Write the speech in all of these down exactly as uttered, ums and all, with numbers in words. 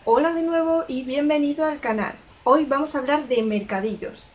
Hola de nuevo y bienvenido al canal. Hoy vamos a hablar de mercadillos.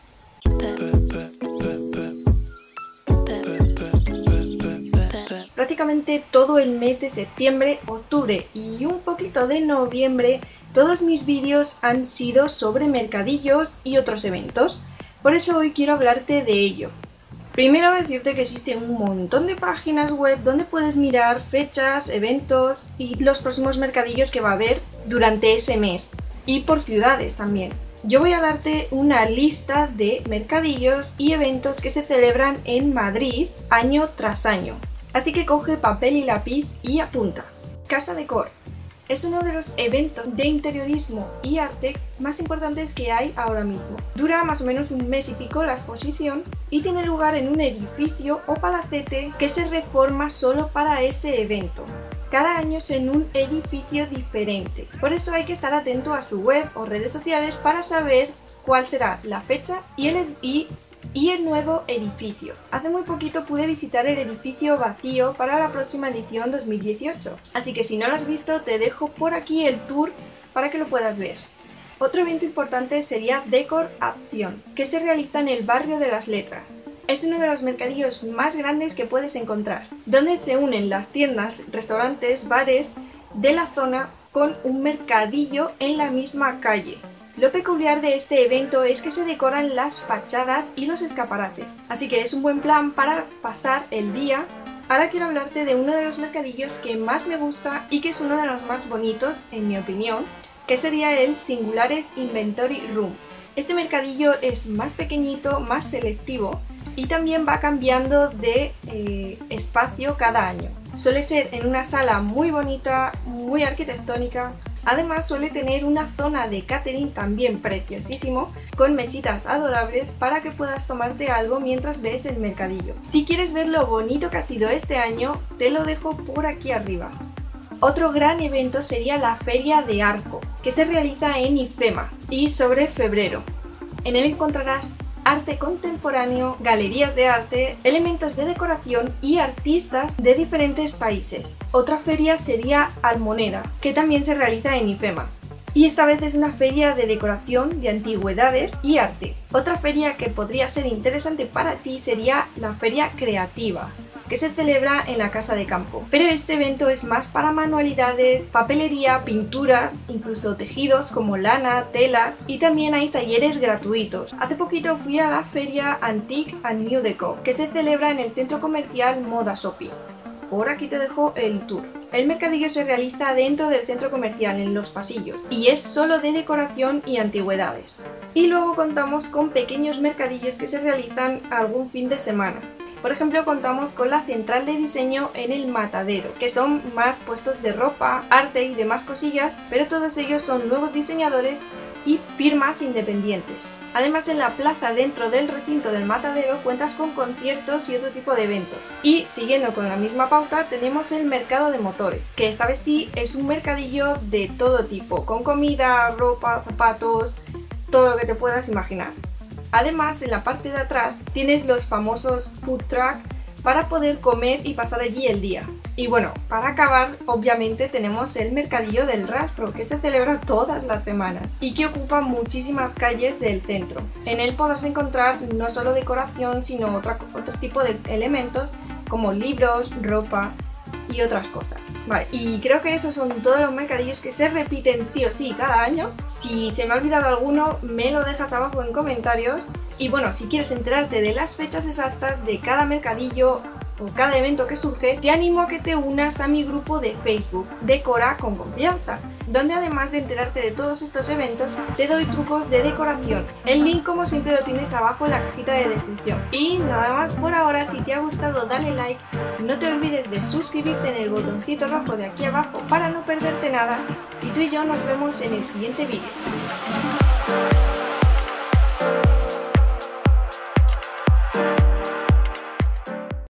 Prácticamente todo el mes de septiembre, octubre y un poquito de noviembre, todos mis vídeos han sido sobre mercadillos y otros eventos. Por eso hoy quiero hablarte de ello. Primero decirte que existe un montón de páginas web donde puedes mirar fechas, eventos y los próximos mercadillos que va a haber durante ese mes. Y por ciudades también. Yo voy a darte una lista de mercadillos y eventos que se celebran en Madrid año tras año. Así que coge papel y lápiz y apunta. Casa Decor. Es uno de los eventos de interiorismo y arte más importantes que hay ahora mismo. Dura más o menos un mes y pico la exposición y tiene lugar en un edificio o palacete que se reforma solo para ese evento. Cada año es en un edificio diferente. Por eso hay que estar atento a su web o redes sociales para saber cuál será la fecha y el, y y el nuevo edificio. Hace muy poquito pude visitar el edificio vacío para la próxima edición dos mil dieciocho, así que si no lo has visto te dejo por aquí el tour para que lo puedas ver. Otro evento importante sería Decor Acción, que se realiza en el barrio de Las Letras. Es uno de los mercadillos más grandes que puedes encontrar, donde se unen las tiendas, restaurantes, bares de la zona con un mercadillo en la misma calle. Lo peculiar de este evento es que se decoran las fachadas y los escaparates, así que es un buen plan para pasar el día. Ahora quiero hablarte de uno de los mercadillos que más me gusta y que es uno de los más bonitos, en mi opinión, que sería el Singulares Inventory Room. Este mercadillo es más pequeñito, más selectivo y también va cambiando de eh, espacio cada año. Suele ser en una sala muy bonita, muy arquitectónica. Además suele tener una zona de catering también preciosísimo, con mesitas adorables para que puedas tomarte algo mientras ves el mercadillo. Si quieres ver lo bonito que ha sido este año, te lo dejo por aquí arriba. Otro gran evento sería la Feria de Arco, que se realiza en IFEMA y sobre febrero. En él encontrarás arte contemporáneo, galerías de arte, elementos de decoración y artistas de diferentes países. Otra feria sería Almoneda, que también se realiza en IFEMA. Y esta vez es una feria de decoración, de antigüedades y arte. Otra feria que podría ser interesante para ti sería la Feria Creativa, que se celebra en la Casa de Campo. Pero este evento es más para manualidades, papelería, pinturas, incluso tejidos como lana, telas, y también hay talleres gratuitos. Hace poquito fui a la feria Antique and New Deco, que se celebra en el centro comercial Moda Shopping. Por aquí te dejo el tour. El mercadillo se realiza dentro del centro comercial, en los pasillos, y es solo de decoración y antigüedades. Y luego contamos con pequeños mercadillos que se realizan algún fin de semana. Por ejemplo, contamos con la central de diseño en el Matadero, que son más puestos de ropa, arte y demás cosillas, pero todos ellos son nuevos diseñadores y firmas independientes. Además, en la plaza dentro del recinto del Matadero cuentas con conciertos y otro tipo de eventos. Y siguiendo con la misma pauta tenemos el mercado de motores, que esta vez sí es un mercadillo de todo tipo, con comida, ropa, zapatos, todo lo que te puedas imaginar. Además, en la parte de atrás tienes los famosos food truck para poder comer y pasar allí el día. Y bueno, para acabar, obviamente tenemos el mercadillo del rastro, que se celebra todas las semanas y que ocupa muchísimas calles del centro. En él podrás encontrar no solo decoración, sino otra, otro tipo de elementos como libros, ropa y otras cosas. Vale, y creo que esos son todos los mercadillos que se repiten sí o sí cada año. Si se me ha olvidado alguno, me lo dejas abajo en comentarios. Y bueno, si quieres enterarte de las fechas exactas de cada mercadillo o cada evento que surge, te animo a que te unas a mi grupo de Facebook, Decora con Confianza, donde además de enterarte de todos estos eventos, te doy trucos de decoración. El link, como siempre, lo tienes abajo en la cajita de descripción. Y nada más por ahora. Si te ha gustado, dale like, no te olvides de suscribirte en el botoncito rojo de aquí abajo para no perderte nada, y tú y yo nos vemos en el siguiente vídeo.